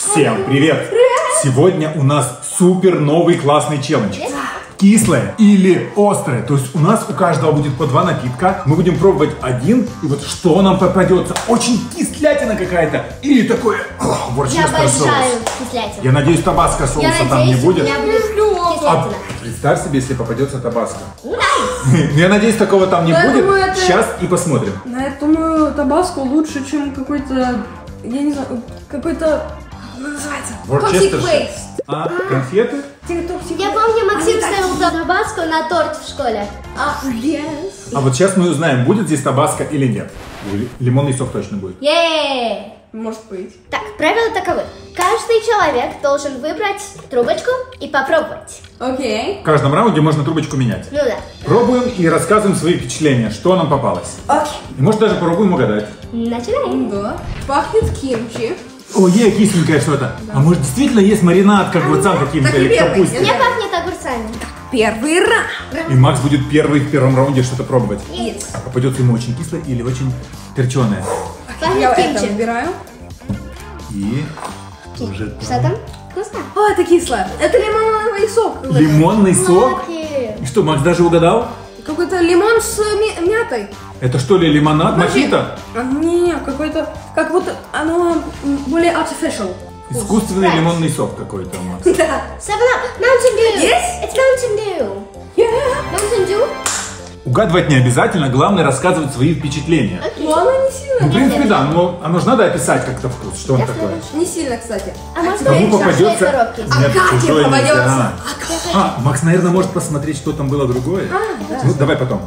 Всем привет! Сегодня у нас супер новый классный челлендж. Кислое или острое. То есть у нас у каждого будет по 2 напитка. Мы будем пробовать один. И вот что нам попадется. Очень кислятина какая-то. Или такое ворчинский соус. Я обожаю кислятину. Я надеюсь, табаско соуса там не будет. Я надеюсь, у меня будет кислятина. Представь себе, если попадется табаско. Я надеюсь, такого там не будет. Сейчас и посмотрим. Я думаю, табаско лучше, чем какой-то, я не знаю, какой-то, как он называется? Ворчестер. А, конфеты? Я помню, Максим ставил табаско на торт в школе. А вот сейчас мы узнаем, будет здесь табаско или нет. Лимонный сок точно будет. Может быть. Так, правила таковы. Каждый человек должен выбрать трубочку и попробовать. Окей. В каждом раунде можно трубочку менять. Ну да. Пробуем и рассказываем свои впечатления, что нам попалось. Окей. И может даже попробуем угадать. Начинаем. Да. Пахнет кимчи. Ой, кисленькое что-то. Да. А может действительно есть маринад, как огурцам каким-то или капусте? Мне пахнет огурцами. Первый раунд. И Макс будет первый в первом раунде что-то пробовать. Yes. А попадется ему очень кислое или очень перченое. Я Пахнет это кимчи. выбираю. И уже Что там? Вкусно? О, это кислое. Это лимонный сок. лимонный сок. Лаки. И что, Макс даже угадал? Какой-то лимон с мятой. Это что ли лимонад, мохито? Не, какой-то, как будто оно более artificial. Искусственный Right. лимонный сок какой-то, Макс. Да. 7-Up. Mountain Dew. Yes? It's Mountain Dew. Mountain Dew? Угадывать не обязательно, главное рассказывать свои впечатления. Но оно не сильно. Ну, в принципе, да, но оно же надо описать как-то вкус, что он такое. Не сильно, кстати. А может Кому быть, попадется? чужой коробки? Нет, Кате чужой попадется. нельзя. А, Макс, наверное, может посмотреть, что там было другое. Да. Ну, давай потом.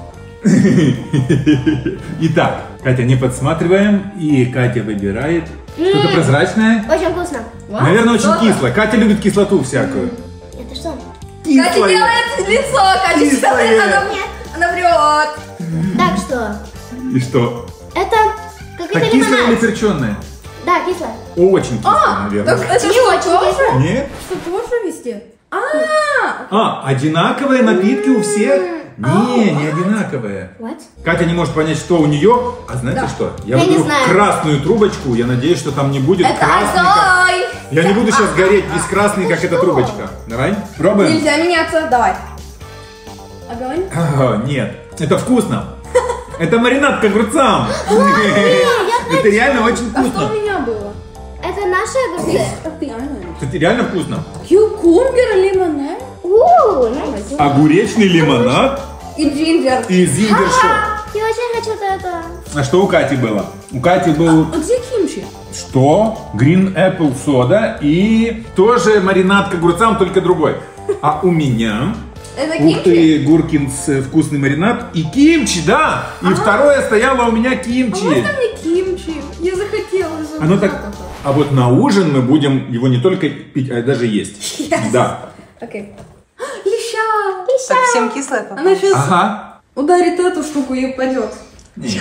Итак, Катя, не подсматриваем, и Катя выбирает что-то прозрачное. Очень вкусно. Наверное, очень кислое. Катя любит кислоту всякую. Это что? Катя делает лицо, Катя Кислое. делает, она врет. Так что? И что? Это какой-то Так кислое или лимонад. перченое? Да, кислое. Очень кислое, наверное. Так это Не что, очень тоже? кислое. Нет? Что, тоже везде? Одинаковые напитки у всех? Не одинаковые. What? Катя не может понять, что у нее. А знаете что? Я Я не выберу знаю. красную трубочку. Я надеюсь, что там не будет Это красный. огонь. Я не буду сейчас гореть весь красный, как эта трубочка. Давай, пробуем. Нельзя меняться, давай. Огонь? Нет, это вкусно. Это маринад к огурцам. Это реально очень А что у вкусно. меня было? Это наши огурцы. Это реально вкусно. Кюкумбер, лимонад Nice. Огуречный лимонад и джинджер. и зингер-шоу. Я очень хочу это. А что у Кати было? У Кати был А где кимчи? что? Green Apple сода и тоже маринад к огурцам, только другой. А у меня... Это Ух кимчи? ты, Гуркинс вкусный маринад и кимчи, да! И второе стояло у меня кимчи. Можно мне кимчи? Я захотела. Оно так... А вот на ужин мы будем его не только пить, а даже есть. Yes. Да. Окей. Леща! Так всем кислое попало. Она сейчас Ага. ударит эту штуку и упадет. Нет.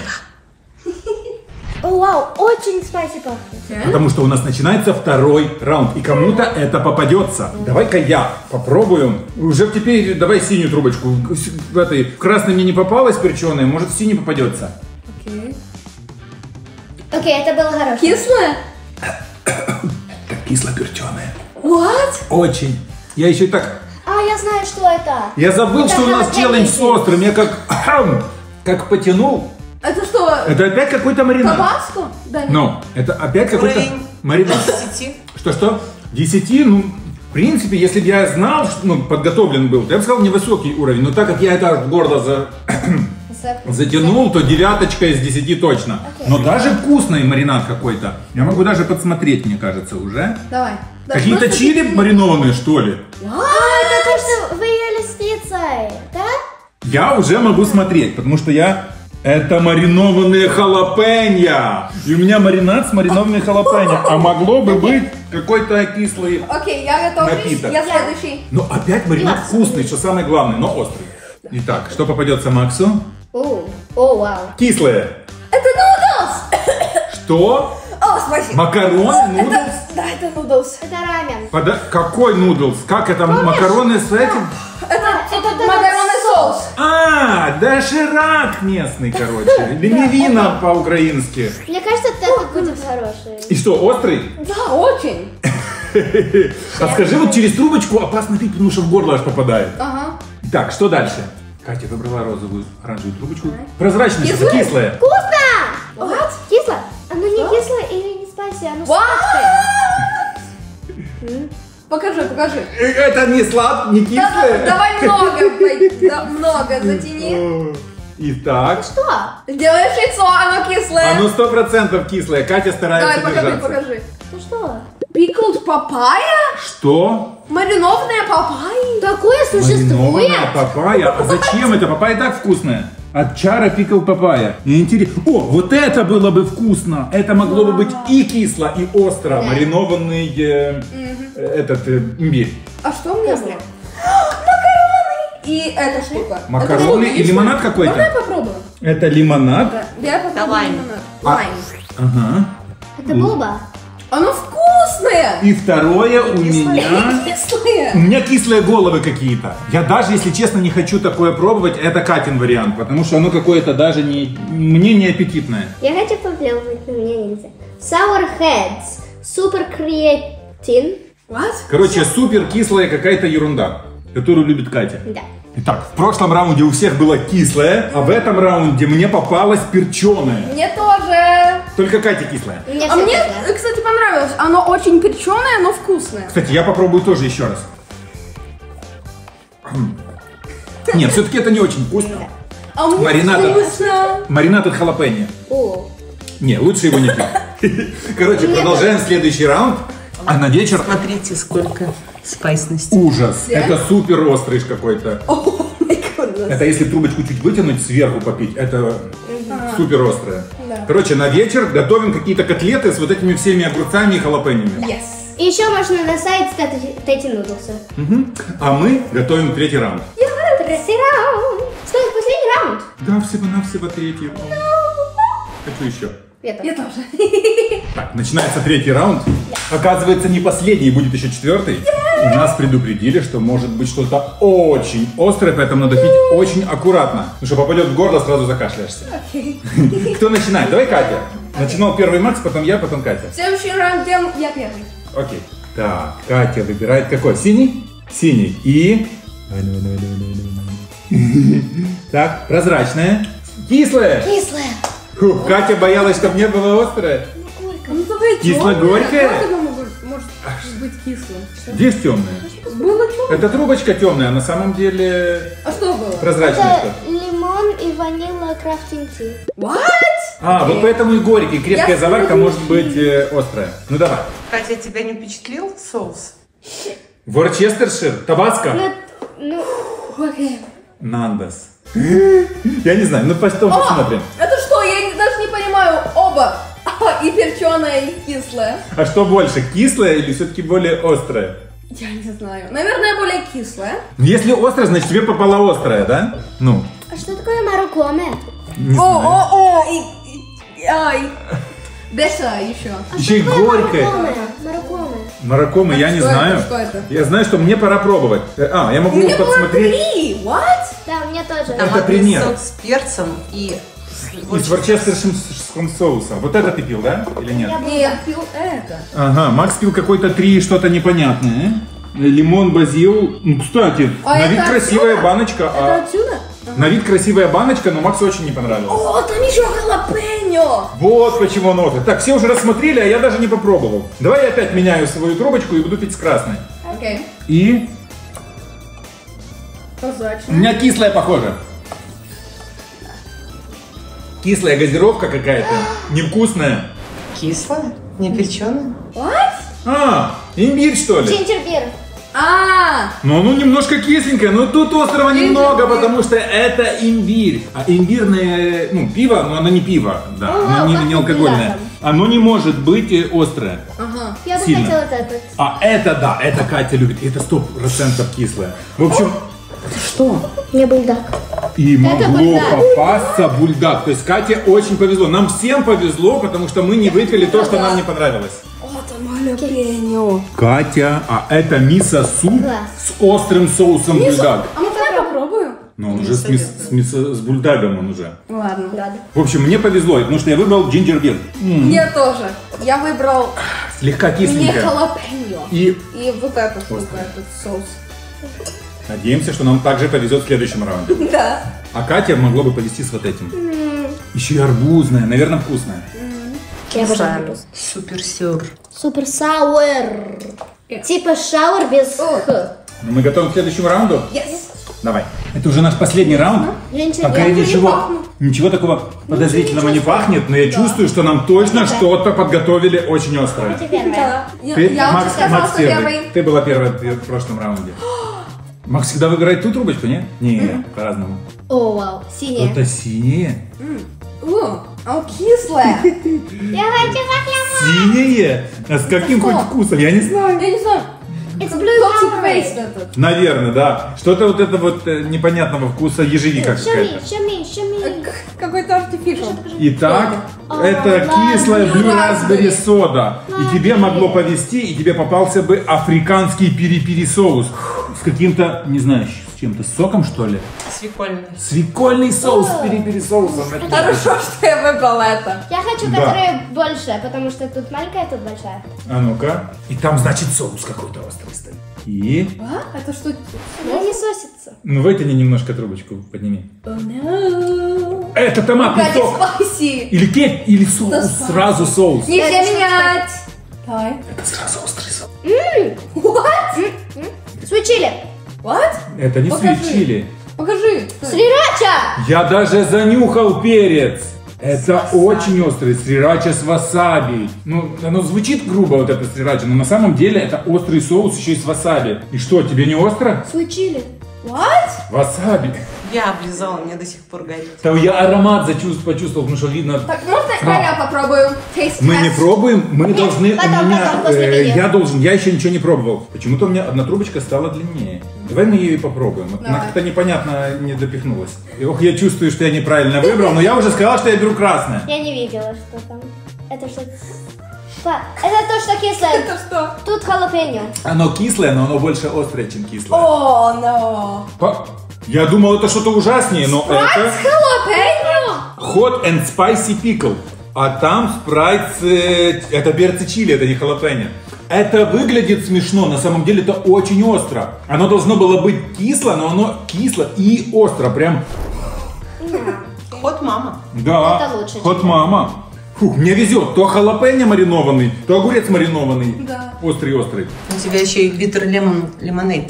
О, вау, очень спайси пахнет. Потому что у нас начинается второй раунд, и кому-то это попадется. Давай-ка я попробую. Уже теперь давай синюю трубочку. В этой красной мне не попалось перченая, может в синюю попадется. Окей. Окей, это было хорошо. Кислое? Так кисло-перченая. What? Очень. Я еще и так... А, я знаю, что это. Я забыл, Это что у нас jalapeno челлендж с chips. острым. Я как потянул. Это что? Это опять какой-то маринад. Табаско? Да, нет. Ну, это опять какой-то Уровень маринад. 10. Что? 10, ну, в принципе, если бы я знал, подготовлен был, то я бы сказал невысокий уровень. Но так как я это в горло затянул, то 9 из 10 точно. Окей. Но даже вкусный маринад какой-то. Я могу даже подсмотреть, мне кажется, уже. Давай. Да, Какие-то просто чили маринованные, что ли? А, это то, что вы ели с пиццей, да? Я уже могу смотреть, потому что это маринованные халапеньо. И у меня маринад с маринованными халапеньо. А могло бы быть какой-то кислый. Окей, я готовлюсь. Напиток. Я следующий. Но опять маринад вкусный, что самое главное, но острый. Итак, что попадется Максу? О, вау. Кислое. Это нудлс! Что? О, спасибо. Макароны, нудлс? Да, это нудлс. Это рамен. Какой нудлс? Как это? Макароны с этим? Это макаронный соус. А, доширак местный, короче. Или мивина по-украински. Мне кажется, этот будет хороший. И что, острый? Да, очень. А скажи, вот через трубочку опасно пить, потому что в горло аж попадает. Ага. Так, что дальше? Катя выбрала розовую, оранжевую трубочку. Прозрачная, что-то кислое. Вкусно! Вот, кисло. Оно не кислое или не спайси, оно Вау! сладкое. Покажи. Это не сладкое, не кислое. Давай много затяни. Итак, Что? Сделаешь яйцо, оно кислое. оно 100% кислое. Катя старается Давай, держаться. покажи. Ну что? Pickled папайя? Что? Маринованная папайя? Такое существует? Маринованная папайя. А зачем это? Папайя так вкусная. От чара пикл папайя. Интересно. О, вот это было бы вкусно. Это могло бы быть и кисло, и остро. Маринованный имбирь. А что мне было? Макароны! И эта штука. Макароны и лимонад какой-то? Давай попробуем. Это лимонад. Да, я попробую Лайм. лимонад. А. Лайм. Ага. Это боба. Оно вкусное! И второе у меня... Кислое! У меня кислые головы какие-то. Я даже, если честно, не хочу такое пробовать. Это Катин вариант, потому что оно какое-то даже не... Мне не аппетитное. Я хочу попробовать, но мне нельзя. Sour Heads. Супер креатин. What? Короче, супер кислая какая-то ерунда, которую любит Катя. Да. Итак, в прошлом раунде у всех было кислое, а в этом раунде мне попалось перченое. Мне тоже. Только Катя кислая. Мне А всё мне, кислое. кстати, понравилось. Оно очень перченое, но вкусное. Кстати, я попробую тоже еще раз. Нет, все-таки это не очень вкусно. А мне Маринад. вкусно. Маринад от халапеньо. О. Не, лучше его не пить. Короче, продолжаем следующий раунд. А на вечер Смотрите, сколько спайсности. ужас. Это супер острый какой-то. О, май гуднес. Это если трубочку чуть вытянуть, сверху попить, это супер острое. Да. Короче, на вечер готовим какие-то котлеты с вот этими всеми огурцами и халапеньями. Yes. И еще можно на сайт ставить эти нудлсы. А мы готовим третий раунд. Третий раунд. Стой, последний раунд. Да, всего-навсего третий раунд. Хочу еще. Я тоже. Я тоже. Так, начинается третий раунд. Оказывается, не последний, будет еще четвертый. И нас предупредили, что может быть что-то очень острое, поэтому надо пить очень аккуратно. Потому что попадет в горло, сразу закашляешься. Окей. Кто начинает? Давай Катя. Начинал первый Макс, потом я, потом Катя. В следующий раунд делаем я первый. Окей. Так, Катя выбирает какой? Синий? Синий. И... Так, прозрачное. Кислое. Кислое. Фух, Катя боялась, чтобы не было острое. Ну давай Кисло-горькое? Как оно может быть кислым? Здесь темное. Было что? Это трубочка темная, а на самом деле А что было? прозрачное Это что-то. лимон и ванила крафтинг ти. What? А, вот поэтому и горький. Крепкая Я заварка смотрю. может быть острая. Ну давай. Катя, тебя не впечатлил соус? Ворчестершир, табаско, Ну, Окей. Нандос. Я не знаю, ну потом посмотрим. Это что? Я даже не понимаю. Оба. И перченое, и кислое. А что больше, кислое или все-таки более острое? Я не знаю. Наверное, более кислое. Если острое, значит тебе попало острое, да? Ну, а что такое марокоме? не знаю. О, ай. Беса еще. Еще и горькое. Марокоме. Мароккоме, я не Что знаю. это? Что это? Я знаю, что мне пора пробовать. Я могу Мне было подсмотреть. 3. What? Да, мне тоже. Это пример. Соус с перцем и... Из ворчестерским соусом. Вот это ты пил, да? Или нет? Не, я пил это. Ага, Макс пил какой-то 3 что-то непонятное. Лимон, базил. Ну, кстати, А на вид это красивая отсюда? баночка. Это отсюда? На вид красивая баночка, но Максу очень не понравилось. О, там еще халапеньо. Вот почему он острый. Так, все уже рассмотрели, а я даже не попробовал. Давай я опять меняю свою трубочку и буду пить с красной. Окей. И у Прозрачно. меня кислая похоже. Кислая газировка какая-то, невкусная. Кислое? Не перченое? What? А, имбирь что ли? Джинджербир. Ну, оно немножко кисленькое, но тут острого немного, потому что это имбирь. А имбирное, ну, пиво, но оно не пиво, да, оно не как алкогольное. пиво Оно не может быть острое. Ага. Я бы Сильно. хотела этот. А это да, это Катя любит, это 100% кислое. В общем, Что? Мне бульдог. и могло бульдог. попасться бульдог. То есть Кате очень повезло. Нам всем повезло, потому что мы не выпили то, что нам не понравилось. О, там халапеньо. Катя, а это мисо-суп Класс. с острым соусом бульдог. А можно я попробую? Но он Не уже советую. с бульдагом он уже. Ладно. Ладно. В общем, мне повезло, потому что я выбрал джинджербир. Я тоже. Я выбрал Слегка не кисленькая. халапеньо. И И вот эту штуку, этот соус. надеемся, что нам также повезет в следующем раунде. Да. А Катя могла бы повезти с вот этим. Еще и арбузная, наверное, вкусная. Я обожаю арбуз. Супер сюр. Супер сауэр. Типа шауэр без х. Ну, мы готовы к следующему раунду? Yes. Давай. Это уже наш последний раунд. Женщина, Пока я ничего такого подозрительного не пахнет, но я чувствую, что нам точно что-то подготовили очень острое. первая. Да. Ты, Я уже Макс, сказала, Макс что первый. первый. Ты была первая в прошлом раунде. Макс всегда выбирает ту трубочку, не? Не, по-разному. О, вау, синяя. Это синее. А кислая. Я хочу Синее? А с каким Что? хоть вкусом? Я не знаю. Я не знаю. It's blue Toxic colour. waste этот. Наверное, да. Что-то вот это вот непонятного вкуса ежевика какая-то. Шами. Какой-то артифишал. Итак, О, это ладно. кислая Blue Raspberry. Raspberry сода. И тебе могло повезти, и тебе попался бы африканский пири-пири соус. С каким-то, не знаю, с чем-то, с соком, что ли? Свекольный. Свекольный соус с пири-пири соусом. Это Хорошо, что я выбрала это. Я хочу, Да. которая больше, потому что тут маленькая, тут большая. А ну-ка. И там, значит, соус какой-то острый стоит. И... А? Это что? Ну, не сосится. Ну, вытяни немножко трубочку, подними. Oh, no. Это томатный Катя, сок. спайси. Или кетч, или соус. Да, спайси. Сразу соус. Нельзя Это что менять. Давай. Это сразу острый соус. What? Свой чили. What? Это не Покажи. свит чили. Покажи. Срирача. Я даже занюхал перец. Это очень острый срирача с васаби. Ну, оно звучит грубо, вот это срирача, но на самом деле это острый соус еще и с васаби. И что, тебе не остро? Свой чили. What? Васаби. Я облизала, мне до сих пор горит. Там я аромат почувствовал, потому что видно... Так, можно я попробую? Taste Мы не test? пробуем, мы Нет, должны, у потом, меня, после видео. я еще ничего не пробовал. Почему-то у меня одна трубочка стала длиннее. Давай мы ее и попробуем. Вот она Давай. как-то непонятно не допихнулась. И ох, я чувствую, что я неправильно выбрал, но я уже сказал, что я беру красное. Я не видела, что там. Это что? Это то, что кислое. Это что? Тут халапеньо. Оно кислое, но оно больше острое, чем кислое. О, no. Я думал, это что-то ужаснее, но это Халапеньо? hot and spicy pickle. А там спрайт, это перцы чили, это не халапеньо. Это выглядит смешно, на самом деле это очень остро. Оно должно было быть кисло, но оно кисло и остро, прям, Ход мама. да, Это лучше, hot чем мама. Фух, мне везет, то халапеньо маринованный, то огурец маринованный, Да. острый-острый. У тебя еще и bitter лимонад.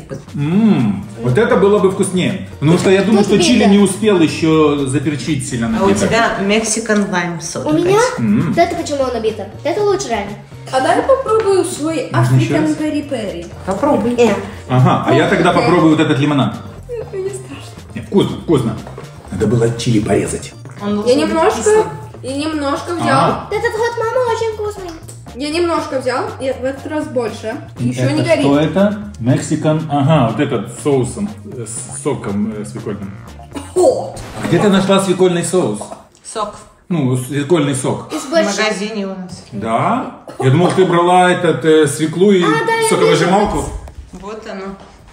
Вот это было бы вкуснее. Потому что я думаю, Тут что чили видно. не успел еще заперчить сильно А у набито. тебя Mexican lime soda. У меня? М-м. Вот это почему он набито. Это лучше реально. А дай я попробую свой Можно еще раз? African Peri-Peri. Попробуй. Ага, а я тогда попробую вот этот лимонад. Мне страшно. Нет, вкусно, вкусно. Надо было чили порезать. Он Я должен быть кислым. немножко взял. Ага. Этот хот мама очень вкусный. Я немножко взял, и в этот раз больше. Еще Это не горит. что это? Мексикан, ага, вот этот с соусом, с соком свекольным. О! А где ты нашла свекольный соус? Сок. Ну, свекольный сок. Из В больших. магазине у нас. Да? Я думал, ты брала этот свеклу и да, я соковыжималку. Вот оно.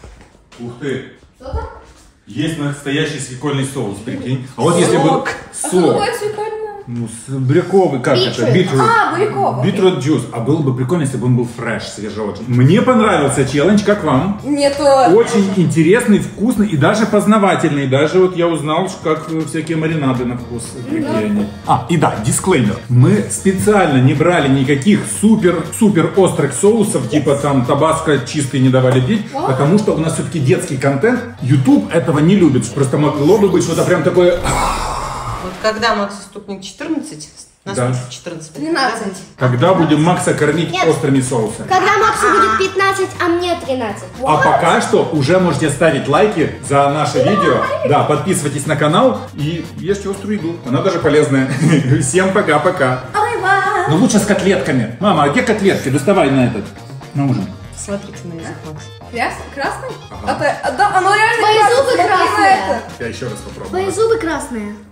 Ух ты. Есть настоящий свекольный соус, прикинь. А вот если бы Сок. А что сок, такое свекольное? ну, буряковый, как это? Битрут. А, буряковый. Битрут джус. А было бы прикольно, если бы он был фреш, свежий. Мне понравился челлендж, как вам? Мне тоже. Очень интересный, вкусный и даже познавательный. Даже вот я узнал, как всякие маринады на вкус. Какие они. А, и да, дисклеймер. Мы специально не брали никаких супер острых соусов, типа там табаско чистый не давали пить, потому что у нас все-таки детский контент. YouTube этого не любит. Просто могло бы быть что-то прям такое... Вот когда Максу стукнет 14, Да. наступит 14. 13. Когда будем Макса кормить Нет. острыми соусами. Когда Максу будет 15, а мне 13. А пока что уже можете ставить лайки за наше видео. Да, подписывайтесь на канал и ешьте острую еду. Она даже полезная. Всем пока-пока. Ай-ва! Но лучше с котлетками. Мама, а где котлетки? Доставай на этот. На ужин. Смотрите на язык Макса. Красный? Да, оно реально Твои красное. зубы Смотри на красные. это. Я еще раз попробую. Твои зубы красные.